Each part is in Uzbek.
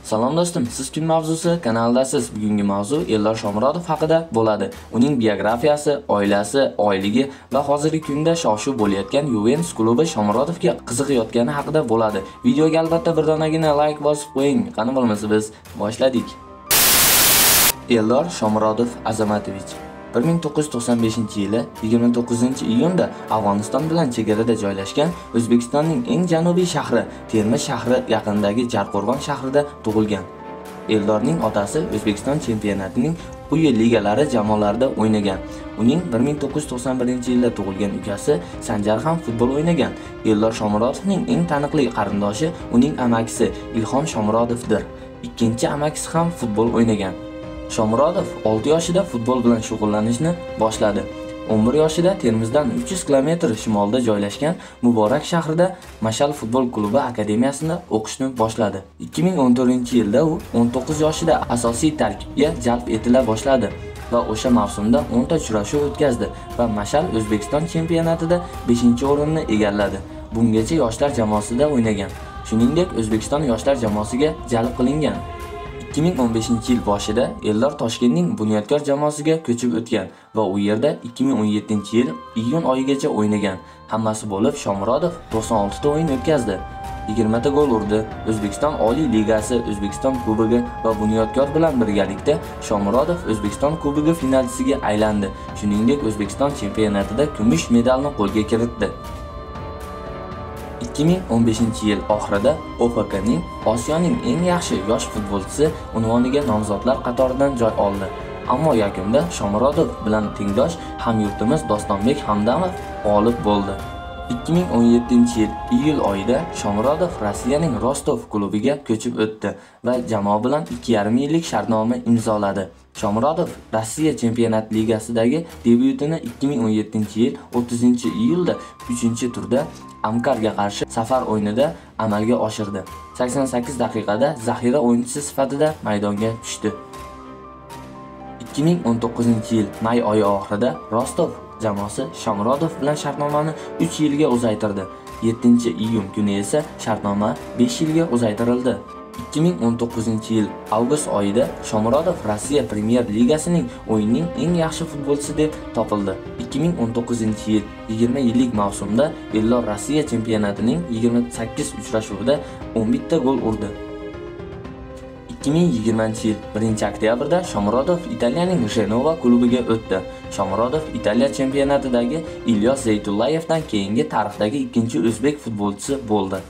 Salom do'stim, siz kun mavzusi kanaldasiz. Bugungi mavzu Eldor Shomurodov haqida bo'ladi. Uning biografiyasi, oilasi, oyligi va hozirgi kunda shov-shuv bo'layotgan Juventus klubi Shomurodovga qiziqayotgani haqida bo'ladi. Videoga albatta bir donagina like bosib qo'ying. Qani bo'lmasa biz boshladik. Eldor Shomurodov Azamatович 1995-yili 29-iyunda Afg'oniston bilan chegarada joylashgan O'zbekistonning eng janubiy shahri Termiz shahri yaqinidagi Jarqo'rg'on shahrida tug'ilgan. Eldorning otasi O'zbekiston chempionatining quyi ligalari jamoalarida o'ynagan. Uning 1991-yilda tug'ilgan ukasi Sanjar ham futbol o'ynagan. Eldor Shomurodovning eng taniqli qarindoshi uning amakisi Ilhom Shomurodovdir. Ikkinchi amakisi ham futbol o'ynagan. Shomurodov 6 yoshida futbol bilan shug'ullanishni boshladi. 11 yoshida Termizdan 300 km shimolda joylashgan Muborak shahrida Mashal futbol klubi akademiyasida o'qishni boshladi. 2014-yilda u 19 yoshida asosiy tarkibga jalb etila boshladi va o'sha mavsumda 10 ta uchrashuv o'tkazdi va Mashal O'zbekiston chempionatida 5-o'rinni egalladi. Bungacha yoshlar jamoasida o'ynagan. Shuningdek, O'zbekiston yoshlar jamoasiga jalb qilingan. 2015-yil boshida Eldor Toshkentning Bunyodkor jamoasiga ko'chib o'tgan va u yerda 2017-yil iyun oyigacha o'ynagan. Hammasi bo'lib Shomurodov 96 ta o'yin o'tkazdi. 20 ta gol urdi. O'zbekiston Oliy Ligasi, O'zbekiston Kubogi va Bunyodkor bilan birgalikda Shomurodov O'zbekiston Kubogi finalchisiga aylandi. Shuningdek, O'zbekiston chempionatida kumush medalni qo'lga kiritdi. 2015-yil oxirida OFKning Osiyoning eng yaxshi yosh futbolchisi unvoniga nomzodlar qatoridan joy oldi. Ammo yakunda Shomurodov bilan tengdosh hamyurtimiz Dostonbek Hamdamov g'olib bo'ldi. 2017-yil iyul oyida Shomurodov Rossiyaning Rostov klubiga ko'chib o'tdi va jamoa bilan 2,5 yillik shartnoma imzoladi. Shomurodov Rossiya Chempionat Ligasidagi debyutini 2017-yil 30-iyulda 3-turda Amkarga qarshi safar o'yinida amalga oshirdi. 88 daqiqada zaxira o'yinchisi sifatida maydonga tushdi. 2019-yil may oyi oxirida Rostov jamoasi Shomurodov bilan shartnomani 3 yilga uzaytirdi. 7-iyun kuni esa shartnoma 5 yilga uzaytirildi. 2019-yil avgust oyida Shomurodov Rossiya Premyer Ligasining o'yinning eng yaxshi futbolchisi deb topildi. 2019-yil 20 yillik mavsumda Eldor Rossiya chempionatining 28 uchrashuvida 11 ta gol urdi. 2020-yil 1-oktyabrda Shomurodov Italiyaning Genova klubiga o'tdi. Shomurodov Italiya chempionatidagi Ilyos Zaytullayevdan keyingi tarixdagi ikkinchi o'zbek futbolchisi bo'ldi.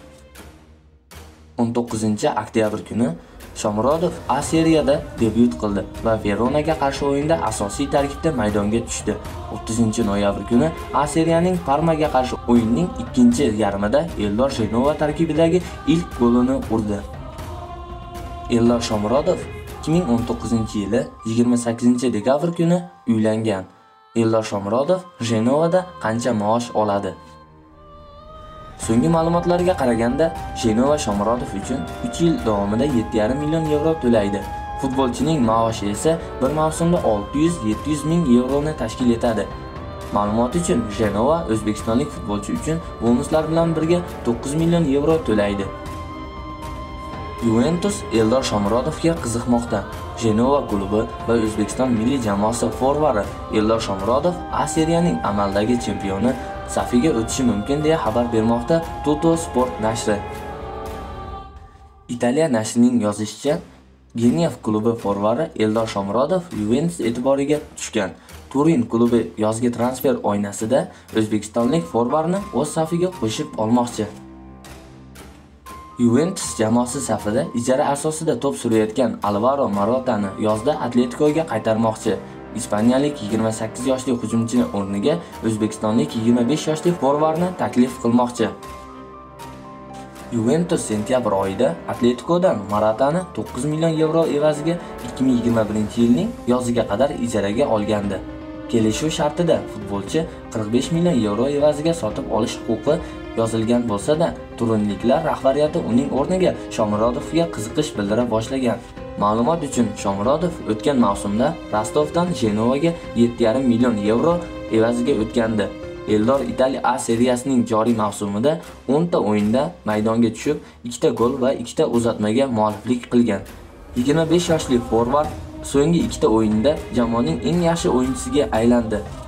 19-oktyabr kuni Shomurodov A seriyada debyut qildi va Veronaga qarshi o'yinda asosiy tarkibda maydonga tushdi. 30-noyabr kuni A seriyaning Parmaga qarshi o'yinning ikkinchi yarmida Eldor Genova tarkibidagi ilk golini urdi. Eldor Shomurodov 2019-yili 28-dekabr kuni uylangan. Eldor Shomurodov Genovada qancha maosh oladi? So'nggi ma'lumotlarga qaraganda, Genova Shomurodov uchun 3 yil davomida 7,5 million yevro to'laydi. Futbolchining maoshi esa bir mavsumda 600-700 ming yevroni tashkil etadi. Ma'lumot uchun, Genova o'zbekistonlik futbolchi uchun bonuslar bilan birga 9 million yevro to'laydi. Juventus Eldor Shomurodovga qiziqmoqda. Genova klubi va O'zbekiston milliy jamoasi forvardi Eldor Shomurodov A seriyaning amaldagi chempioni safiga o'tishi mumkin deya xabar bermoqda Tutto Sport nashri. Italiya nashrining yozishicha, Geniev klubi forvardi Eldor Shomurodov Juventus e'tiboriga tushgan. Turin klubi yozgi transfer oynasida o'zbekistonlik forvarni o'z safiga qo'shib olmoqchi. Juventus jamoasi safida ijara asosida to'p surayotgan Alvaro Moratani yozda Atleticoga qaytarmoqchi. Ispaniyalik 28 yoshli hujumchini o'rniga o'zbekistonlik 25 yoshli forvarni taklif qilmoqchi. Juventus sentyabr oyida Atleticodan Moratani 9 million yevro evaziga 2021-yilning yoziga qadar ijaraga olgandi. Kelishuv shartida futbolchi 45 million yevro evaziga sotib olish huquqi yozilgan bo'lsa-da, turinliklar rahbariyati uning o'rniga Shomurodovga qiziqish bildira boshlagan. Ma'lumot uchun, Shomurodov o'tgan mavsumda Rostovdan Genovaga 7,5 million yevro evaziga o'tgandi. Eldor Italiya A seriyasining joriy mavsumida 10 ta o'yinda maydonga tushib, 2 ta gol va 2 ta uzatmaga mualliflik qilgan. 25 yoshli forvard so'nggi 2 ta o'yinda jamoaning eng yaxshi o'yinchisiga aylandi.